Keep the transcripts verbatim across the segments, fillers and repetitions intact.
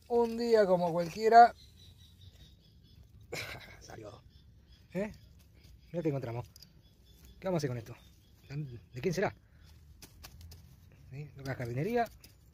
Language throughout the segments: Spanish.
Un día como cualquiera. Salió. ¿Eh? Mira que encontramos. ¿Qué vamos a hacer con esto? ¿De quién será? ¿Sí? La jardinería.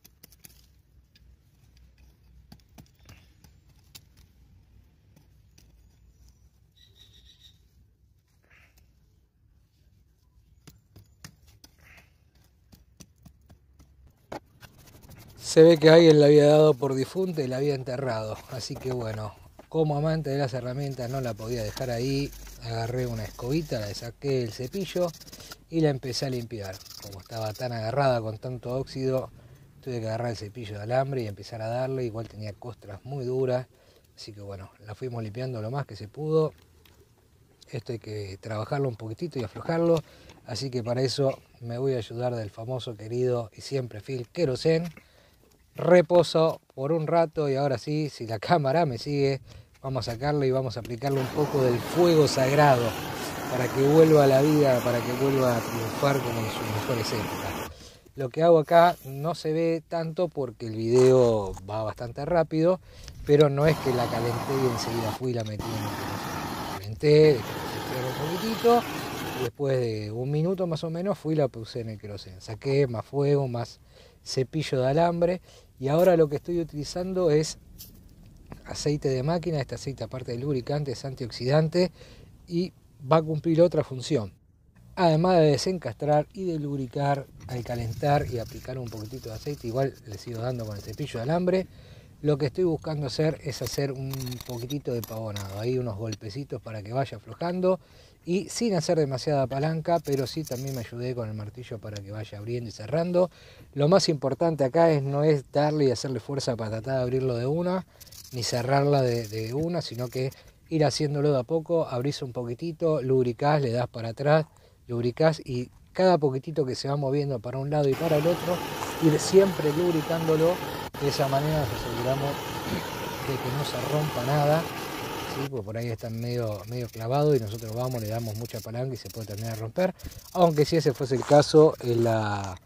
Se ve que alguien la había dado por difunta y la había enterrado. Así que bueno, como amante de las herramientas no la podía dejar ahí. Agarré una escobita, le saqué el cepillo y la empecé a limpiar. Como estaba tan agarrada con tanto óxido, tuve que agarrar el cepillo de alambre y empezar a darle. Igual tenía costras muy duras. Así que bueno, la fuimos limpiando lo más que se pudo. Esto hay que trabajarlo un poquitito y aflojarlo. Así que para eso me voy a ayudar del famoso, querido y siempre fiel querosén. Reposo por un rato y ahora sí, si la cámara me sigue, vamos a sacarle y vamos a aplicarle un poco del fuego sagrado para que vuelva a la vida, para que vuelva a triunfar como en sus mejores épocas. Lo que hago acá no se ve tanto porque el video va bastante rápido, pero no es que la calenté y enseguida fui y la metí en el queroseno. La calenté, dejé que se enfriara un poquitito y después de un minuto más o menos fui y la puse en el queroseno. Saqué más fuego, más cepillo de alambre y ahora lo que estoy utilizando es aceite de máquina. Este aceite, aparte de lubricante, es antioxidante y va a cumplir otra función, además de desencastrar y de lubricar. Al calentar y aplicar un poquitito de aceite, igual le sigo dando con el cepillo de alambre. Lo que estoy buscando hacer es hacer un poquitito de pavonado, ahí unos golpecitos para que vaya aflojando y sin hacer demasiada palanca, pero sí también me ayudé con el martillo para que vaya abriendo y cerrando. Lo más importante acá es no es darle y hacerle fuerza para tratar de abrirlo de una, ni cerrarla de, de una, sino que ir haciéndolo de a poco. Abrís un poquitito, lubricás, le das para atrás, lubricás y cada poquitito que se va moviendo para un lado y para el otro, ir siempre lubricándolo. De esa manera nos aseguramos de que no se rompa nada, ¿sí? Porque por ahí están medio, medio clavados y nosotros vamos, le damos mucha palanca y se puede terminar de romper. Aunque si ese fuese el caso, es la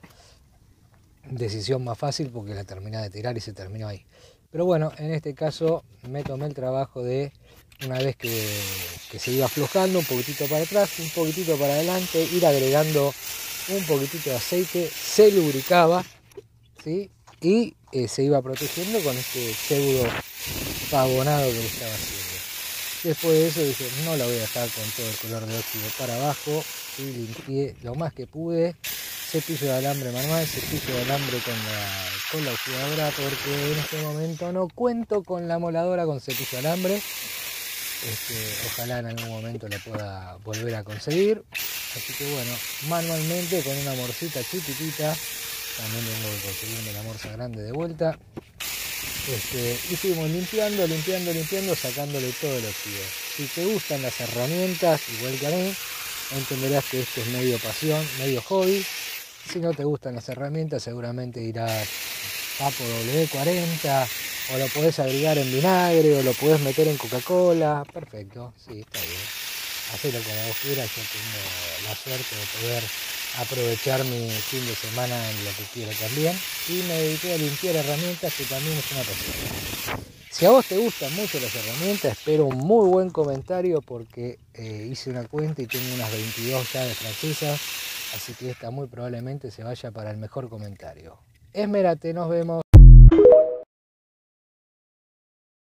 decisión más fácil porque la terminé de tirar y se terminó ahí. Pero bueno, en este caso me tomé el trabajo de, una vez que, que se iba aflojando, un poquitito para atrás, un poquitito para adelante, ir agregando un poquitito de aceite, se lubricaba, ¿sí? Y eh, se iba protegiendo con este pseudo pavonado que le estaba haciendo. Después de eso dije, no la voy a dejar con todo el color de óxido para abajo, y limpié lo más que pude. Cepillo de alambre manual, cepillo de alambre con la, con la oxidadora, porque en este momento no cuento con la moladora con cepillo de alambre. Este, ojalá en algún momento la pueda volver a conseguir. Así que bueno, manualmente con una morcita chiquitita. También tengo que conseguirme la morsa grande de vuelta. Este, y fuimos limpiando, limpiando, limpiando, sacándole todo el óxido. Si te gustan las herramientas, igual que a mí, entenderás que esto es medio pasión, medio hobby. Si no te gustan las herramientas, seguramente irás Papo W cuarenta, o lo podés agregar en vinagre, o lo podés meter en Coca-Cola. Perfecto, sí, está bien. Hacelo como vos quieras. Yo tengo la suerte de poder aprovechar mi fin de semana en lo que quiero también. Y me dediqué a limpiar herramientas, que también es una pasión. Si a vos te gustan mucho las herramientas, espero un muy buen comentario, porque eh, hice una cuenta y tengo unas veintidós llaves francesas. Así que esta muy probablemente se vaya para el mejor comentario. Esmerate, nos vemos.